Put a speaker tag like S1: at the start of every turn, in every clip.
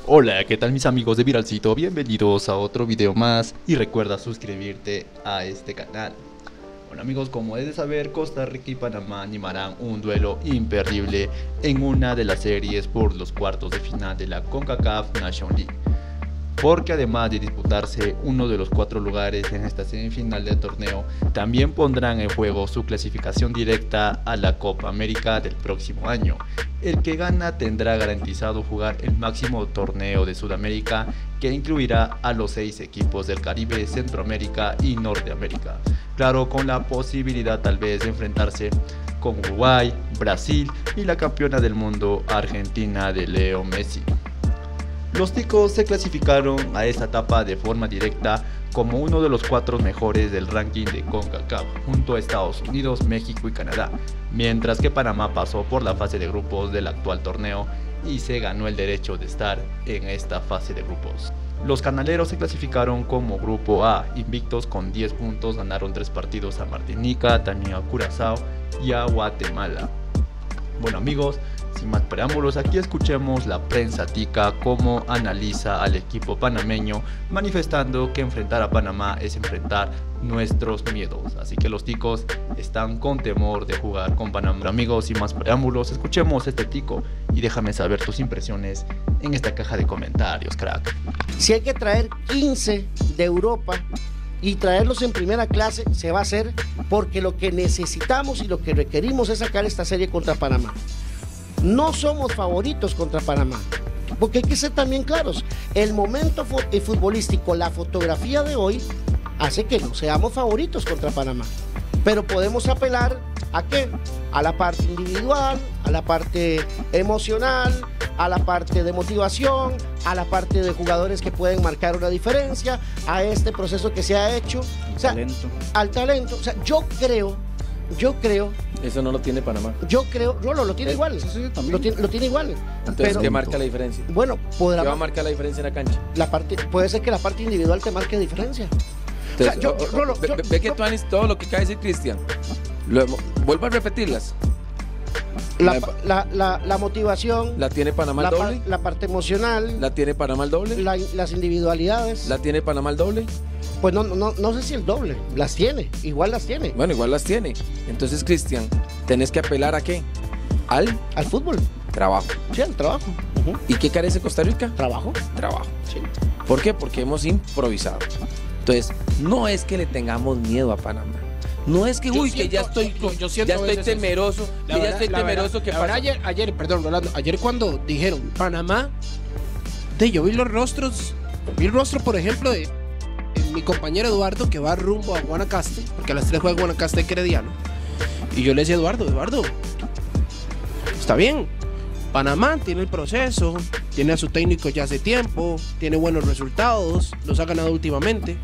S1: Hola, ¿qué tal mis amigos de Viralcito? Bienvenidos a otro video más y recuerda suscribirte a este canal. Bueno amigos, como debes saber, Costa Rica y Panamá animarán un duelo imperdible en una de las series por los cuartos de final de la CONCACAF Nations League. Porque además de disputarse uno de los 4 lugares en esta semifinal del torneo, también pondrán en juego su clasificación directa a la Copa América del próximo año. El que gana tendrá garantizado jugar el máximo torneo de Sudamérica, que incluirá a los 6 equipos del Caribe, Centroamérica y Norteamérica. Claro, con la posibilidad tal vez de enfrentarse con Uruguay, Brasil y la campeona del mundo Argentina de Leo Messi. Los ticos se clasificaron a esta etapa de forma directa como uno de los 4 mejores del ranking de CONCACAF, junto a Estados Unidos, México y Canadá, mientras que Panamá pasó por la fase de grupos del actual torneo y se ganó el derecho de estar en esta fase de grupos. Los canaleros se clasificaron como grupo A, invictos con 10 puntos, ganaron 3 partidos a Martinica, también a Curazao y a Guatemala. Bueno amigos, sin más preámbulos, aquí escuchemos la prensa tica cómo analiza al equipo panameño, manifestando que enfrentar a Panamá es enfrentar nuestros miedos. Así que los ticos están con temor de jugar con Panamá. Amigos, sin más preámbulos, escuchemos este tico y déjame saber tus impresiones en esta caja de comentarios, crack.
S2: Si hay que traer 15 de Europa y traerlos en primera clase, se va a hacer, porque lo que necesitamos y lo que requerimos es sacar esta serie contra Panamá. No somos favoritos contra Panamá, porque hay que ser también claros. El momento futbolístico, la fotografía de hoy, hace que no seamos favoritos contra Panamá. Pero podemos apelar ¿a qué? A la parte individual, a la parte emocional, a la parte de motivación, a la parte de jugadores que pueden marcar una diferencia, a este proceso que se ha hecho, o sea, al talento. O sea, yo creo.
S3: Eso no lo tiene Panamá.
S2: Yo creo, no, lo tiene igual.
S3: Sí,
S2: lo tiene igual.
S3: Entonces,
S2: pero,
S3: ¿qué marca la diferencia?
S2: Bueno, podrá.
S3: ¿Qué va a marcar la diferencia en la cancha?
S2: Puede ser que la parte individual te marque diferencia.
S3: Entonces, o sea, ve que tú haces todo lo que acaba de decir Cristian. Vuelvo a repetirlas.
S2: La motivación.
S3: ¿La tiene Panamá el doble?
S2: La parte emocional.
S3: ¿La tiene Panamá el doble?
S2: Las individualidades.
S3: ¿La tiene Panamá el doble?
S2: Pues no sé si el doble. Las tiene, igual las tiene.
S3: Bueno, igual las tiene. Entonces, Cristian, tenés que apelar ¿a qué? Al
S2: fútbol.
S3: Trabajo.
S2: Sí, al trabajo.
S3: ¿Y qué carece Costa Rica?
S2: Trabajo.
S3: Sí. ¿Por qué? Porque hemos improvisado. Entonces, no es que le tengamos miedo a Panamá. No es que, que ya estoy temeroso, que pasa.
S4: Ayer, perdón, Rolando, ayer cuando dijeron Panamá, yo vi los rostros, el rostro, por ejemplo, de mi compañero Eduardo, que va rumbo a Guanacaste, porque a las 3 juega Guanacaste y Herediano. Y yo le decía a Eduardo, está bien, Panamá tiene el proceso, tiene a su técnico ya hace tiempo, tiene buenos resultados, los ha ganado últimamente.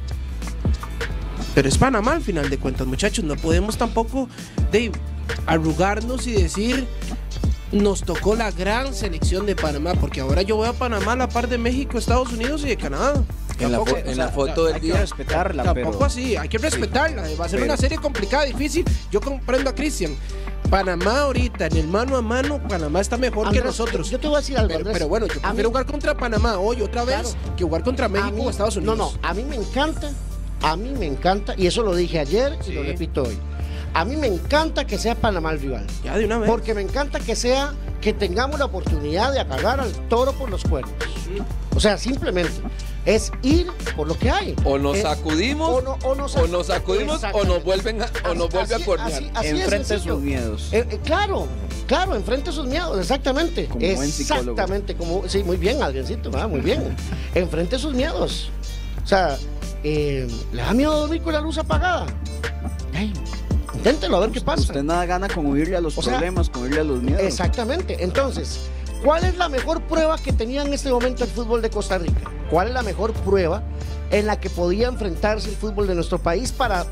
S4: Pero es Panamá al final de cuentas, muchachos. No podemos tampoco arrugarnos y decir nos tocó la gran selección de Panamá, porque ahora yo voy a Panamá a la par de México, Estados Unidos y de Canadá.
S3: En la foto del día.
S5: Hay que respetarla,
S4: tampoco así, hay que respetarla. Va a ser una serie complicada, difícil. Yo comprendo a Cristian. Panamá ahorita, en el mano a mano, Panamá está mejor que nosotros.
S2: Yo te voy a decir algo,
S4: pero bueno, yo prefiero jugar contra Panamá hoy otra vez que jugar contra México o Estados Unidos.
S2: A mí me encanta, y eso lo dije ayer y lo repito hoy. A mí me encanta que sea Panamá el rival.
S4: Ya de una vez.
S2: Porque me encanta que tengamos la oportunidad de agarrar al toro por los cuernos. O sea, simplemente es ir por lo que hay.
S3: O nos sacudimos, o nos vuelve a cornear.
S5: Enfrente sus miedos.
S2: Claro, enfrente sus miedos, exactamente.
S5: Como buen psicólogo.
S2: Exactamente, sí, muy bien, Adriancito, muy bien. Enfrente sus miedos. O sea, ¿le da miedo dormir con la luz apagada? Inténtelo a ver qué pasa.
S5: Usted nada gana con huirle a los problemas, con huirle a los miedos.
S2: Exactamente. Entonces, ¿cuál es la mejor prueba que tenía en este momento el fútbol de Costa Rica? ¿Cuál es la mejor prueba en la que podía enfrentarse el fútbol de nuestro país para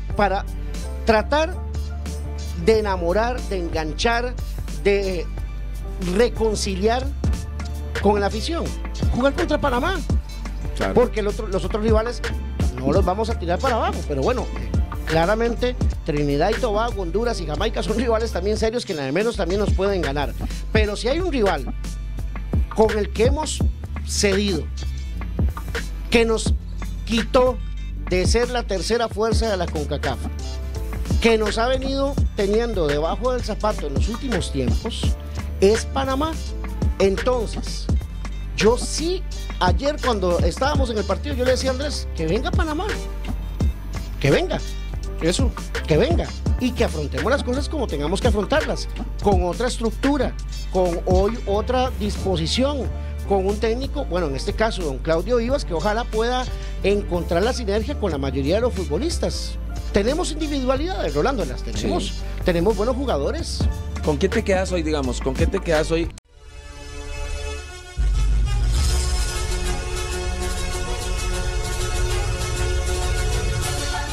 S2: tratar de enamorar, de enganchar, de reconciliar con la afición? Jugar contra Panamá. Claro. Porque los otros rivales no los vamos a tirar para abajo, pero bueno, claramente Trinidad y Tobago, Honduras y Jamaica son rivales también serios que al menos también nos pueden ganar. Pero si hay un rival con el que hemos cedido, que nos quitó de ser la tercera fuerza de la CONCACAF, que nos ha venido teniendo debajo del zapato en los últimos tiempos, es Panamá. Entonces, yo sí, ayer cuando estábamos en el partido, yo le decía a Andrés, que venga Panamá, que venga.
S4: Eso.
S2: Que venga y que afrontemos las cosas como tengamos que afrontarlas, con otra estructura, con hoy otra disposición, con un técnico, bueno, en este caso don Claudio Vivas, que ojalá pueda encontrar la sinergia con la mayoría de los futbolistas. Tenemos individualidades, Rolando, las tenemos, sí. Tenemos buenos jugadores.
S3: ¿Con qué te quedas hoy, digamos? ¿Con qué te quedas hoy